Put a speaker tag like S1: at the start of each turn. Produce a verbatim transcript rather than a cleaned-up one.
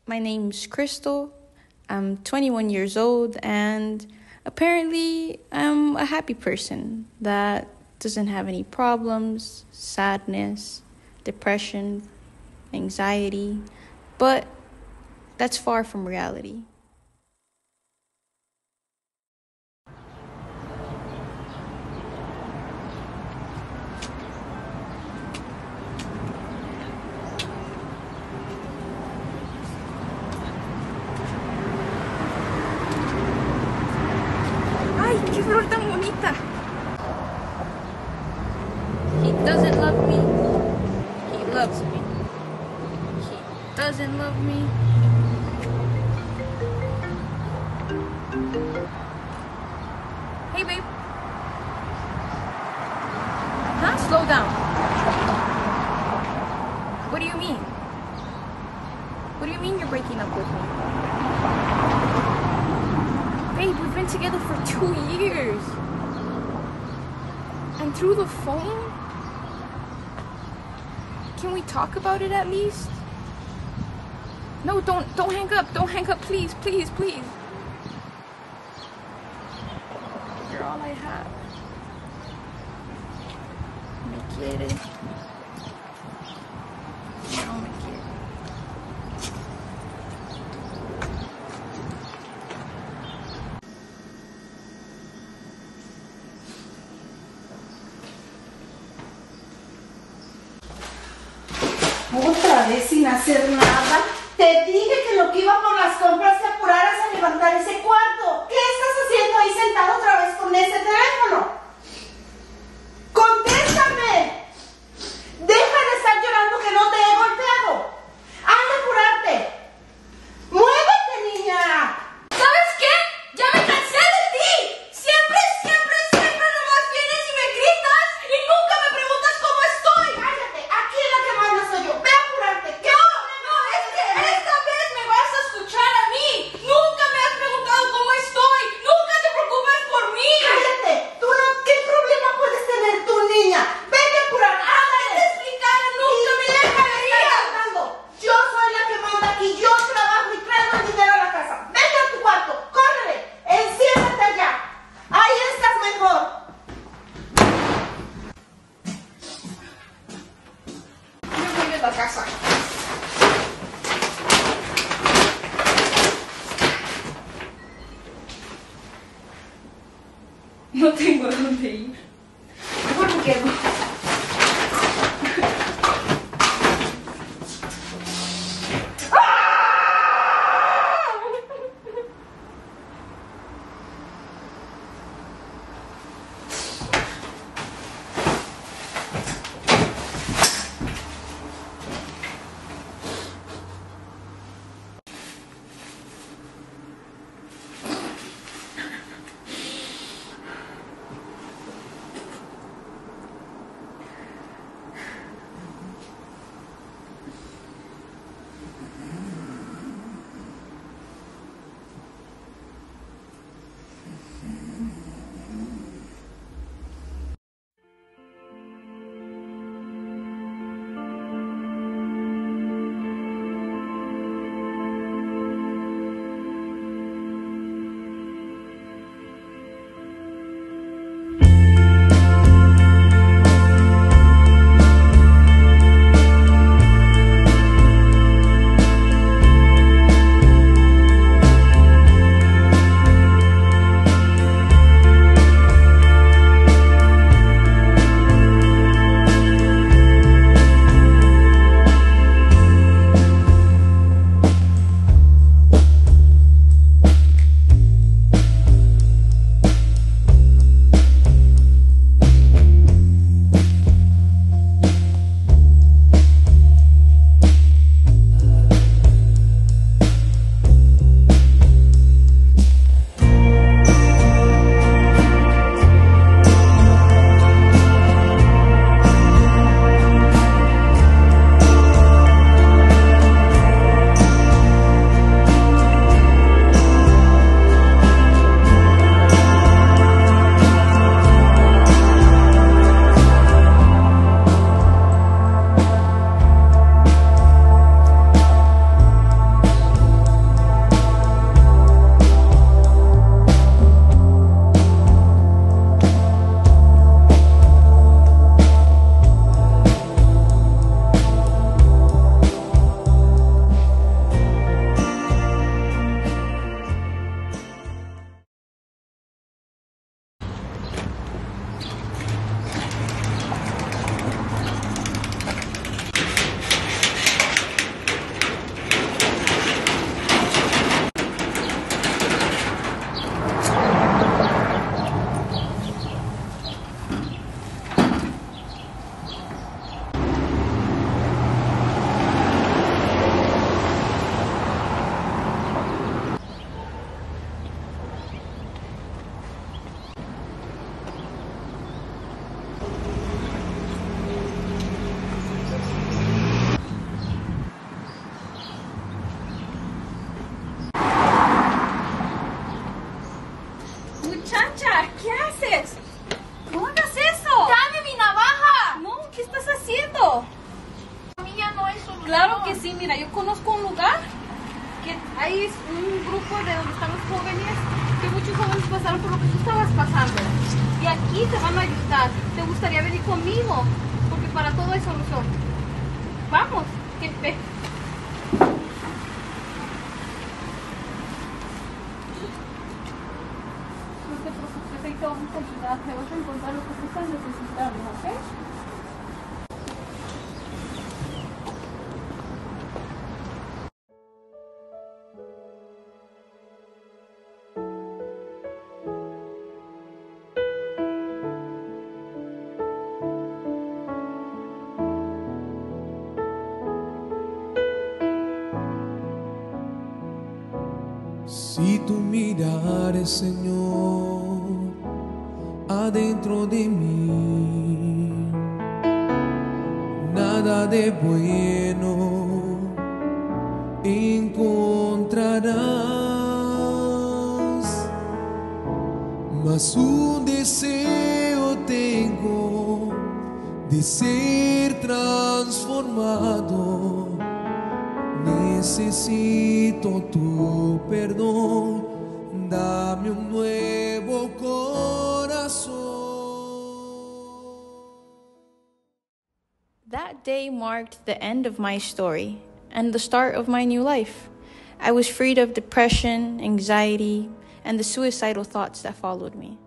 S1: My name's Crystal. I'm twenty-one years old, and apparently I'm a happy person that doesn't have any problems, sadness, depression, anxiety, but that's far from reality. ¡Ay, qué flor tan bonita! He doesn't love me. He loves me. He doesn't love me. Hey, babe. Huh? Slow down. What do you mean? What do you mean you're breaking up with me? Babe, we've been together for two years. And through the phone? Can we talk about it at least? No, don't don't hang up. Don't hang up, please, please, please. You're all I have. Me quieres. No me quieres.
S2: Otra vez sin hacer nada. Te dije que lo que iba por las compras te apuraras a levantar ese cuarto. ¿Qué estás haciendo ahí sentado otra vez con ese teléfono? ¡Contéstame! Deja de estar llorando que no te he golpeado. ¡Anda a apurarte! ¡Muévete, niña!
S3: ¿Sabes qué? ¡Ya me cansé de ti! Siempre, siempre, siempre nomás vienes y me gritas y nunca me preguntas cómo estoy.
S2: Cállate, aquí la que manda soy yo. Ve a apurarte. ¿Qué
S3: No, no, es que esta vez me vas a escuchar a mí. Nunca me has preguntado cómo estoy. Nunca te preocupas por mí.
S2: Cállate. ¿Tú no? ¿Qué problema puedes tener tú, niña? Vete a apurar.
S3: Antes de explicar, nunca me dejarías.
S2: Yo soy la que manda aquí. Yo trabajo y traigo el dinero a la casa. Vete a tu cuarto. Córrele. Enciérrate allá. Ahí estás mejor.
S3: Me voy de la casa. No tengo a dónde ir. Mejor me quedo. mira, yo conozco un lugar que hay un grupo de donde están los jóvenes, que muchos jóvenes pasaron por lo que tú estabas pasando. Y aquí te van a ayudar. ¿Te gustaría venir conmigo? Porque para todo hay solución. Vamos, que ve. No te preocupes, ahí te vamos a ayudar. Te vas a encontrar lo que tú estás necesitando, ¿ok?
S4: Si tú mirares, Señor, adentro de mí, nada de bueno encontrarás, mas un deseo tengo de ser transformado. Necesito tu perdón, dame un nuevo corazón.
S1: That day marked the end of my story and the start of my new life. I was freed of depression, anxiety, and the suicidal thoughts that followed me.